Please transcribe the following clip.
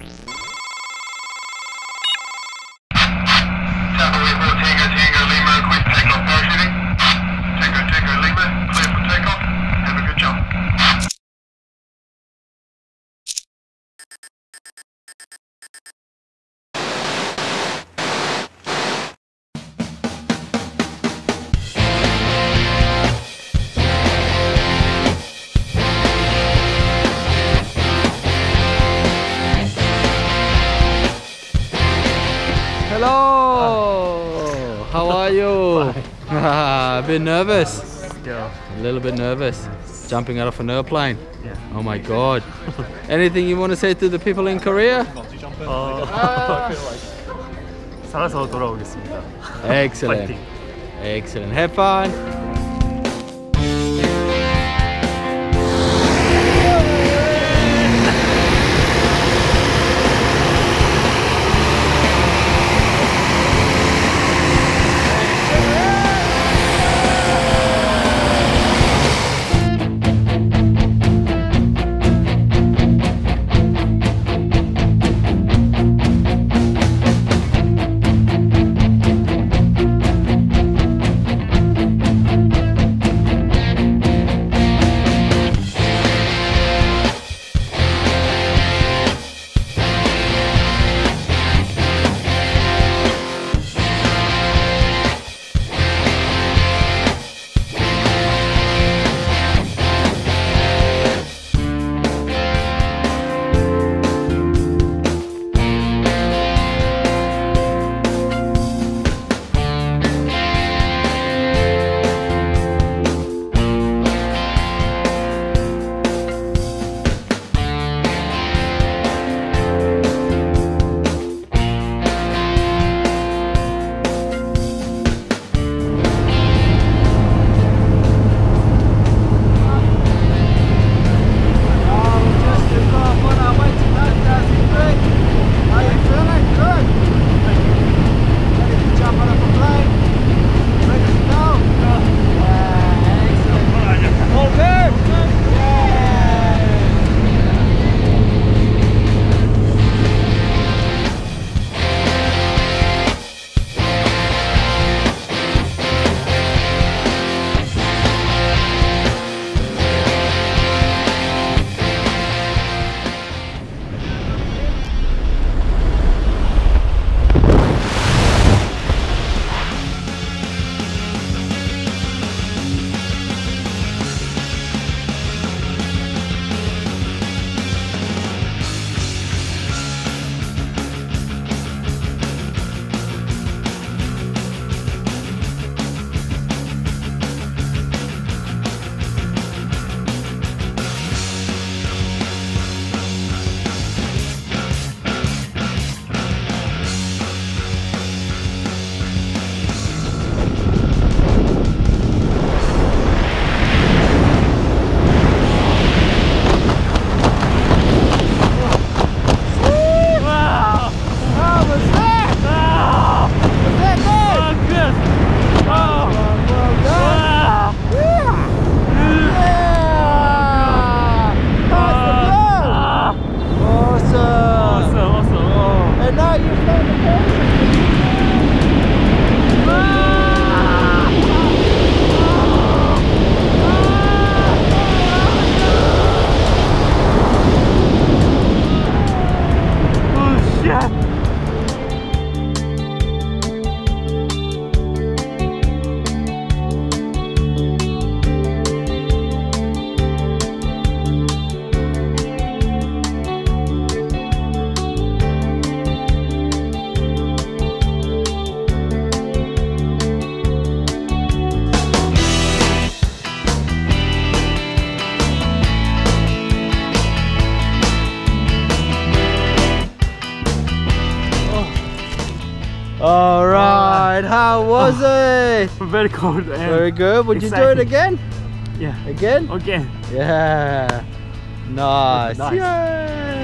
Hello! How are you? A bit nervous? Yeah. A little bit nervous. Jumping out of an airplane? Yeah. Oh my god. Anything you want to say to the people in Korea? 살아서 돌아오겠습니다. Excellent. Fighting. Excellent. Have fun. Alright, how was it? Very cold and Very good. Would you do it again? Yeah. Again? Again. Yeah. Nice. Nice. Yay.